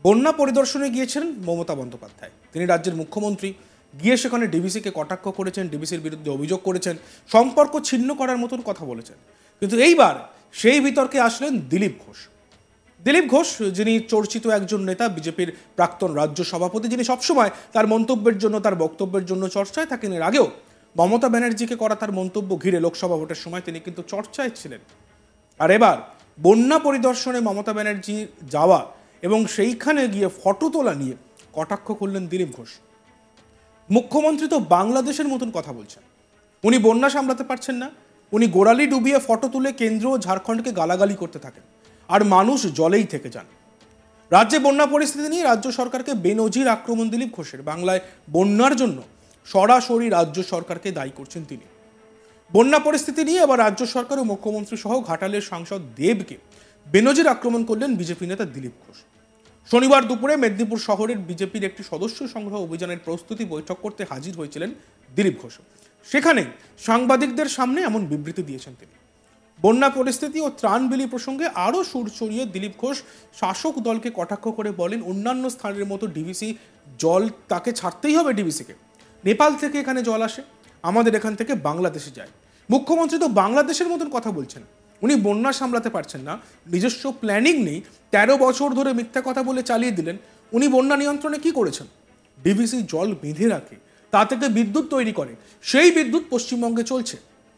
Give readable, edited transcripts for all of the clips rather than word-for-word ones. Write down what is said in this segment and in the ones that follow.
বন্যা পরিদর্শনে গিয়েছিলেন মমতা বন্দ্যোপাধ্যায়। তিনি রাজ্যের মুখ্যমন্ত্রী, গিয়ে সেখানে ডিভিসিকে কটাক্ষ করেছেন, ডিভিসির বিরুদ্ধে অভিযোগ করেছেন, সম্পর্ক ছিন্ন করার মতন কথা বলেছেন। কিন্তু এইবার সেই বিতর্কে আসলেন দিলীপ ঘোষ। দিলীপ ঘোষ, যিনি চর্চিত একজন নেতা, বিজেপির প্রাক্তন রাজ্য সভাপতি, যিনি সবসময় তার মন্তব্যের জন্য, তার বক্তব্যের জন্য চর্চায় থাকেন। এর আগেও মমতা ব্যানার্জিকে করা তার মন্তব্য ঘিরে লোকসভা ভোটের সময় তিনি কিন্তু চর্চায় ছিলেন। আর এবার বন্যা পরিদর্শনে মমতা ব্যানার্জি যাওয়া এবং সেইখানে গিয়ে ফটো তোলা নিয়ে কটাক্ষ করলেন দিলীপ ঘোষ। মুখ্যমন্ত্রী তো বাংলাদেশের মতন কথা বলছেন, উনি বন্যা সামলাতে পারছেন না, উনি গোড়ালি ডুবিয়ে ফটো তুলে কেন্দ্র ও ঝাড়খণ্ডকে গালাগালি করতে থাকেন, আর মানুষ জলেই থেকে যান। রাজ্যে বন্যা পরিস্থিতি নিয়ে রাজ্য সরকারকে বেনজির আক্রমণ দিলীপ ঘোষের। বাংলায় বন্যার জন্য সরাসরি রাজ্য সরকারকে দায়ী করছেন তিনি। বন্যা পরিস্থিতি নিয়ে আবার রাজ্য সরকার ও মুখ্যমন্ত্রী সহ ঘাটালের সাংসদ দেবকে বেনজির আক্রমণ করলেন বিজেপি নেতা দিলীপ ঘোষ। শনিবার দুপুরে মেদিনীপুর শহরের বিজেপির একটি সদস্য সংগ্রহ অভিযানের প্রস্তুতি বৈঠক করতে হাজির হয়েছিলেন দিলীপ ঘোষ। সেখানে সাংবাদিকদের সামনে এমন বিবৃতি দিয়েছেন তিনি। বন্যা পরিস্থিতি ও ত্রাণ বিলি প্রসঙ্গে আরও সুর চড়িয়ে দিলীপ ঘোষ শাসক দলকে কটাক্ষ করে বলেন, অন্যান্য স্থানের মতো ডিভিসি জল তাকে ছাড়তেই হবে। ডিভিসিকে নেপাল থেকে এখানে জল আসে, আমাদের এখান থেকে বাংলাদেশে যায়। মুখ্যমন্ত্রী তো বাংলাদেশের মতন কথা বলছেন, উনি বন্যা সামলাতে পারছেন না, নিজস্ব প্ল্যানিং নেই, 13 বছর ধরে মিথ্যা কথা বলে চালিয়ে দিলেন। উনি বন্যা নিয়ন্ত্রণে কি করেছেন? ডিভিসি জল বেঁধে রাখে, তা থেকে বিদ্যুৎ তৈরি করে, সেই বিদ্যুৎ পশ্চিমবঙ্গে চলছে।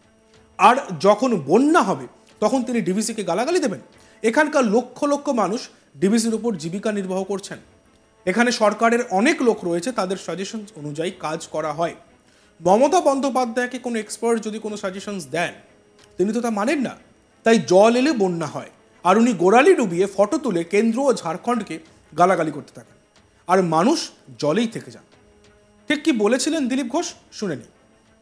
আর যখন বন্যা হবে তখন তিনি ডিভিসিকে গালাগালি দেবেন? এখানকার লক্ষ লক্ষ মানুষ ডিভিসির উপর জীবিকা নির্বাহ করছেন। এখানে সরকারের অনেক লোক রয়েছে, তাদের সাজেশন অনুযায়ী কাজ করা হয়। মমতা বন্দ্যোপাধ্যায়কে কোনো এক্সপার্ট যদি কোনো সাজেশনস দেন, তিনি তো তা মানেন না। তাই জল এলে বন্যা হয়, আর উনি গোড়ালি ডুবিয়ে ফটো তুলে কেন্দ্র ও ঝাড়খণ্ডকে গালাগালি করতে থাকেন, আর মানুষ জলেই থেকে যান। ঠিক কি বলেছিলেন দিলীপ ঘোষ, শুনে নিন।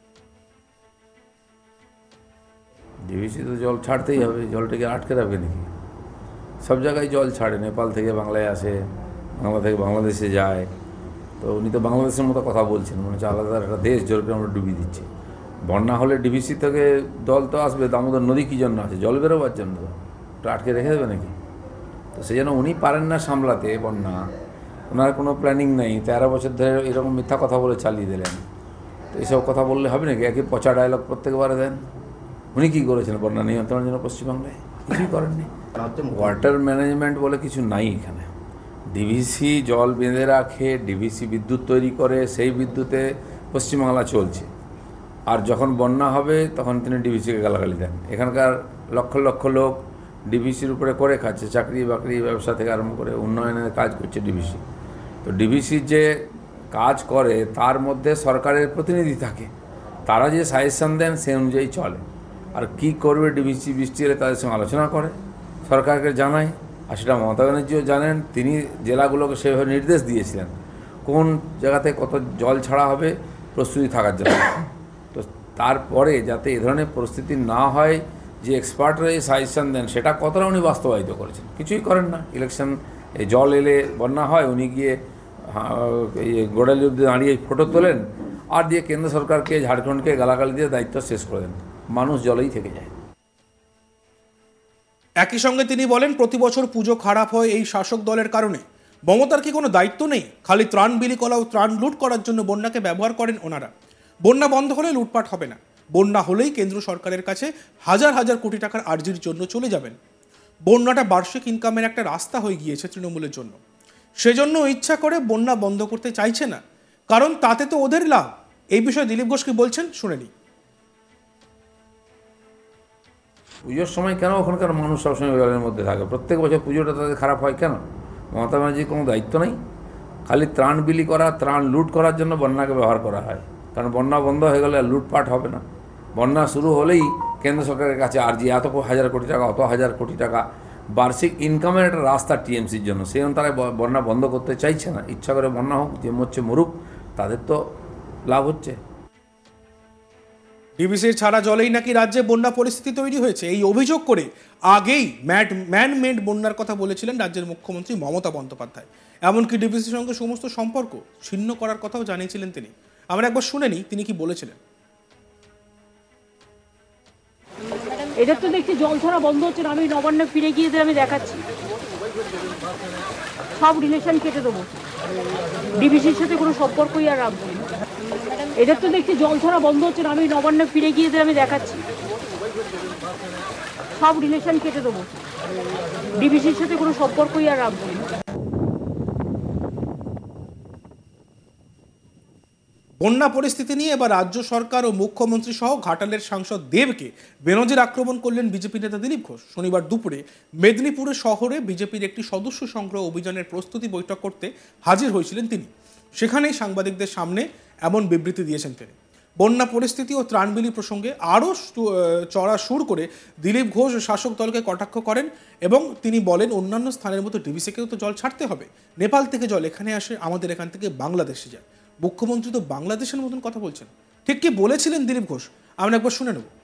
ডিভিসি তো জল ছাড়তেই হবে, জলটাকে আটকে রাখবে নাকি? সব জায়গায় জল ছাড়ে, নেপাল থেকে বাংলায় আসে, বাংলা থেকে বাংলাদেশে যায়। তো উনি তো বাংলাদেশের মতো কথা বলছেন, মনে হচ্ছে আলাদা একটা দেশ জলকে আমরা ডুবিয়ে দিচ্ছি। বন্যা হলে ডিভিসি থেকে জল তো আসবে, দামোদর নদী কী জন্য আছে? জল বেরোবার জন্য। তো আটকে রেখে দেবে নাকি? তো সেই জন্য উনি পারেন না সামলাতে বন্যা, ওনার কোনো প্ল্যানিং নেই, 13 বছর ধরে এরকম মিথ্যা কথা বলে চালিয়ে দিলেন। তো এইসব কথা বললে হবে নাকি? একই পচা ডায়লগ প্রত্যেকবারে দেন। উনি কী করেছেন বন্যা নিয়ন্ত্রণের জন্য পশ্চিমবাংলায়? কিছুই করেননি। ওয়াটার ম্যানেজমেন্ট বলে কিছু নাই এখানে। ডিভিসি জল বেঁধে রাখে, ডিভিসি বিদ্যুৎ তৈরি করে, সেই বিদ্যুতে পশ্চিমবাংলা চলছে। আর যখন বন্যা হবে তখন তিনি ডিভিসিকে গালাগালি দেন। এখানকার লক্ষ লক্ষ লোক ডিভিসির উপরে করে খাচ্ছে, চাকরি বাকরি ব্যবসা থেকে আরম্ভ করে উন্নয়নের কাজ করছে ডিভিসি। তো ডিভিসি যে কাজ করে তার মধ্যে সরকারের প্রতিনিধি থাকে, তারা যে সাজেশন দেন সে অনুযায়ী চলে। আর কি করবে ডিভিসি, বৃষ্টি এলে তাদের সঙ্গে আলোচনা করে, সরকারকে জানায়। আর সেটা মমতা ব্যানার্জিও জানেন, তিনি জেলাগুলোকে সেভাবে নির্দেশ দিয়েছিলেন কোন জায়গাতে কত জল ছাড়া হবে, প্রস্তুতি থাকার জন্য। তো তারপরে যাতে এ ধরনের পরিস্থিতি না হয়, যে এক্সপার্টরা এই সাজেশন দেন সেটা কতটা উনি বাস্তবায়িত করেছেন? কিছুই করেন না। ইলেকশন জল এলে বন্যা হয়, উনি গিয়ে গোড়ালি অব্দি দাঁড়িয়ে ফটো তোলেন, আর দিয়ে কেন্দ্র সরকারকে, ঝাড়খণ্ডকে গালাগালি দিয়ে দায়িত্ব শেষ করে দেন। মানুষ জলেই থেকে যায়। একই সঙ্গে তিনি বলেন, প্রতি বছর পুজো খারাপ হয় এই শাসক দলের কারণে। মমতার কি কোনো দায়িত্ব নেই? খালি ত্রাণ বিলি করা ও ত্রাণ লুট করার জন্য বন্যাকে ব্যবহার করেন ওনারা। বন্যা বন্ধ হলে লুটপাট হবে না, বন্যা হলেই কেন্দ্র সরকারের কাছে হাজার হাজার কোটি টাকার আর্জির জন্য চলে যাবেন। বন্যাটা বার্ষিক ইনকামের একটা রাস্তা হয়ে গিয়েছে তৃণমূলের জন্য, সেজন্য ইচ্ছা করে বন্যা বন্ধ করতে চাইছে না, কারণ তাতে তো ওদের লাভ। এই বিষয়ে দিলীপ ঘোষ কি বলছেন, শুনে নিই। পুজোর সময় কেন ওখানকার মানুষ সবসময় জলের মধ্যে থাকে? প্রত্যেক বছর পুজোটা তাদের খারাপ হয় কেন? মমতা ব্যানার্জির কোনো দায়িত্ব নেই? খালি ত্রাণ বিলি করা, ত্রাণ লুট করার জন্য বন্যাকে ব্যবহার করা হয়। কারণ বন্যা বন্ধ হয়ে গেলে লুটপাট হবে না। বন্যা শুরু হলেই কেন্দ্র সরকারের কাছে আর্জি, এত হাজার কোটি টাকা, অত হাজার কোটি টাকা বার্ষিক ইনকামের একটা রাস্তা টিএমসির জন্য। সেই জন্য তারা বন্যা বন্ধ করতে চাইছে না। ইচ্ছা করে বন্যা হোক, যে মরছে মরুক, তাদের তো লাভ হচ্ছে। ডিভিসির ছাড়া জলেই নাকি রাজ্যে বন্যা পরিস্থিতি তৈরি হয়েছে, এই অভিযোগ করে আগেই ম্যান মেড বন্যার কথা বলেছিলেন রাজ্যের মুখ্যমন্ত্রী মমতা বন্দ্যোপাধ্যায়। এমনকি ডিভিসির সঙ্গে সমস্ত সম্পর্ক ছিন্ন করার কথাও জানিয়েছিলেন তিনি। আমরা একবার শুনে নিই তিনি কি বলেছিলেন। এদের তো দেখছি জল ছাড়া বন্ধ হচ্ছে না। আমি নবান্নে ফিরে গিয়ে আমি দেখাচ্ছি, সব রিলেশন কেটে দেবো, ডিবিসির সাথে কোনো সম্পর্কই আর রাখবো না। এদের তো দেখছি জল ধরা বন্ধ হচ্ছে না, আমি নবান্নে ফিরে গিয়ে আমি দেখাচ্ছি, সব রিলেশন কেটে দেবো, ডিবিসির সাথে কোনো সম্পর্কই আর রাখবো না। বন্যা পরিস্থিতি নিয়ে এবার রাজ্য সরকার ও মুখ্যমন্ত্রী সহ ঘাটালের সাংসদ দেবকে বেনজির আক্রমণ করলেন বিজেপি নেতা দিলীপ ঘোষ। শনিবার দুপুরে মেদিনীপুরের শহরে বিজেপির একটি সদস্য সংগ্রহ অভিযানের প্রস্তুতি বৈঠক করতে হাজির হয়েছিলেন তিনি। সেখানেই সাংবাদিকদের সামনে এমন বিবৃতি দিয়েছেন তিনি। বন্যা পরিস্থিতি ও ত্রাণবিলি প্রসঙ্গে আরও চড়া সুর করে দিলীপ ঘোষ শাসক দলকে কটাক্ষ করেন এবং তিনি বলেন, অন্যান্য স্থানের মতো ডিভিসিকেও তো জল ছাড়তে হবে। নেপাল থেকে জল এখানে আসে, আমাদের এখান থেকে বাংলাদেশে যায়। মুখ্যমন্ত্রী তো বাংলাদেশের মতন কথা বলছেন। ঠিক কি বলেছিলেন দিলীপ ঘোষ, আমরা একবার শুনে নেব।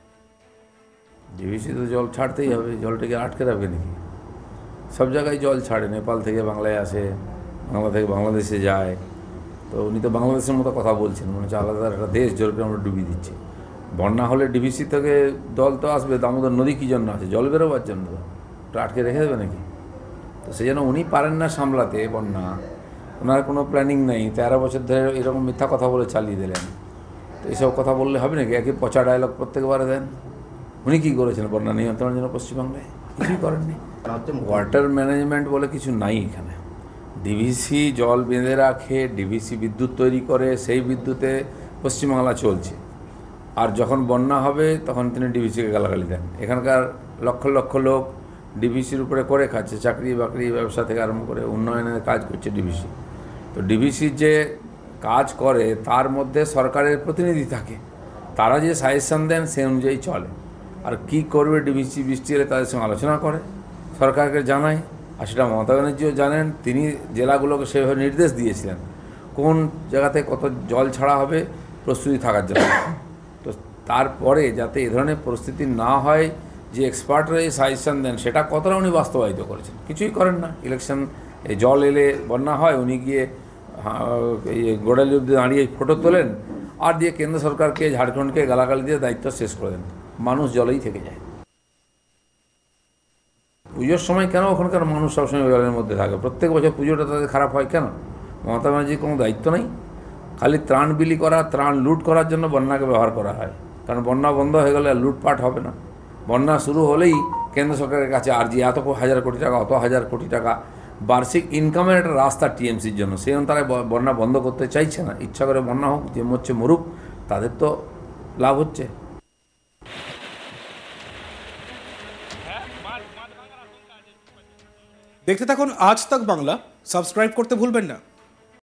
ডিভিসি তো জল ছাড়তেই হবে, জলটাকে আটকে রাখবে নাকি? সব জায়গায় জল ছাড়ে, নেপাল থেকে বাংলায় আসে, বাংলা থেকে বাংলাদেশে যায়। তো উনি তো বাংলাদেশের মতো কথা বলছেন, মনে হচ্ছে আলাদা একটা দেশ জলকে আমরা ডুবিয়ে দিচ্ছি। বন্যা হলে ডিভিসি থেকে জল তো আসবে, দামোদর নদী কী জন্য আছে? জল বেরোবার জন্য। তো ওটা আটকে রেখে দেবে নাকি? তো সেই জন্য উনি পারেন না সামলাতে বন্যা, ওনার কোনো প্ল্যানিং নেই। 13 বছর ধরে এরকম মিথ্যা কথা বলে চালিয়ে দিলেন। তো এইসব কথা বললে হবে নাকি? একই পচা ডায়লগ প্রত্যেকবারে দেন। উনি কী করেছেন বন্যা নিয়ন্ত্রণের জন্য পশ্চিমবাংলায়? কিছুই করেননি। ওয়াটার ম্যানেজমেন্ট বলে কিছু নাই এখানে। ডিভিসি জল বেঁধে রাখে, ডিভিসি বিদ্যুৎ তৈরি করে, সেই বিদ্যুতে পশ্চিমবাংলা চলছে। আর যখন বন্যা হবে তখন তিনি ডিভিসিকে গালাগালি দেন। এখানকার লক্ষ লক্ষ লোক ডিভিসির উপরে করে খাচ্ছে, চাকরি বাকরি ব্যবসা থেকে আরম্ভ করে উন্নয়নের কাজ করছে ডিভিসি। তো ডিভিসির যে কাজ করে তার মধ্যে সরকারের প্রতিনিধি থাকে, তারা যে সাজেশন দেন সেই অনুযায়ী চলে। আর কি করবে ডিভিসি, বৃষ্টি এলে তাদের সঙ্গে আলোচনা করে, সরকারকে জানায়। আর সেটা মমতা ব্যানার্জিও জানেন, তিনি জেলাগুলোকে সেভাবে নির্দেশ দিয়েছিলেন কোন জায়গাতে কত জল ছাড়া হবে প্রস্তুতি থাকার জন্য। তো তারপরে যাতে এ ধরনের পরিস্থিতি না হয়, যে এক্সপার্টরা এই সাজেশন দেন সেটা কতটা উনি বাস্তবায়িত করেছেন? কিছুই করেন না। ইলেকশন জল এলে বন্যা হয়, উনি গিয়ে গোড়ালি অব্দি দাঁড়িয়ে ফটো তোলেন আর দিয়ে কেন্দ্র সরকারকে, ঝাড়খণ্ডকে গালাগালি দিয়ে দায়িত্ব শেষ করে দেন। মানুষ জলেই থেকে যায়। পুজোর সময় কেন ওখানকার মানুষ সবসময় জলের মধ্যে থাকে? প্রত্যেক বছর পুজোটা তাদের খারাপ হয় কেন? মমতা ব্যানার্জির কোনো দায়িত্ব নেই? খালি ত্রাণ বিলি করা, ত্রাণ লুট করার জন্য বন্যাকে ব্যবহার করা হয়। কারণ বন্যা বন্ধ হয়ে গেলে লুটপাট হবে না। বন্যা শুরু হলেই কেন্দ্র সরকারের কাছে আর্জি, এত হাজার কোটি টাকা, অত হাজার কোটি টাকা বার্ষিক ইনকামের একটা রাস্তা টিএমসির জন্য। সেই তারা বন্যা বন্ধ করতে চাইছে না। ইচ্ছা করে বন্যা হোক, যে মরছে মরুক, তাদের তো লাভ হচ্ছে। দেখতে থাকুন আজ তাক বাংলা, সাবস্ক্রাইব করতে ভুলবেন না।